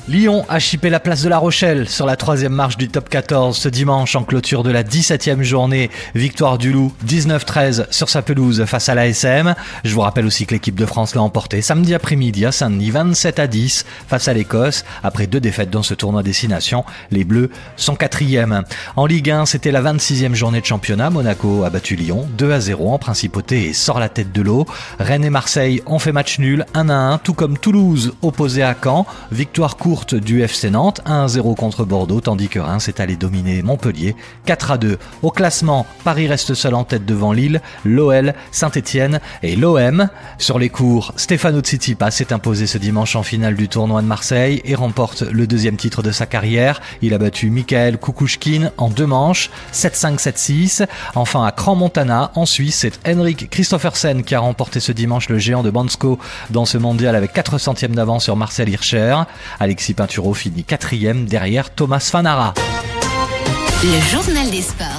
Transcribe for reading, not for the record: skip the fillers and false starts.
Lyon a chippé la place de La Rochelle sur la 3e marche du top 14 ce dimanche en clôture de la 17e journée. Victoire du Loup 19-13 sur sa pelouse face à l'ASM. Je vous rappelle aussi que l'équipe de France l'a emporté samedi après-midi à Saint-Denis 27-10 face à l'Écosse. Après 2 défaites dans ce tournoi destination, les Bleus sont 4e. En Ligue 1, c'était la 26e journée de championnat. Monaco a battu Lyon 2-0 en principauté et sort la tête de l'eau. Rennes et Marseille ont fait match nul 1-1, tout comme Toulouse opposé à Caen. Victoire courte du FC Nantes 1-0 contre Bordeaux, tandis que Reims est allé dominer Montpellier 4-2. Au classement, Paris reste seul en tête devant Lille, l'OL, Saint-Etienne et l'OM. Sur les cours, Stefano Tsitsipas s'est imposé ce dimanche en finale du tournoi de Marseille et remporte le 2e titre de sa carrière. Il a battu Michael Kukushkin en 2 manches, 7-5, 7-6. Enfin à Crans-Montana, en Suisse, c'est Henrik Kristoffersen qui a remporté ce dimanche le géant de Bansko dans ce mondial avec 4 centièmes d'avance sur Marcel Hirscher. Alexis Pinturo finit 4e derrière Thomas Fanara. Le journal des sports.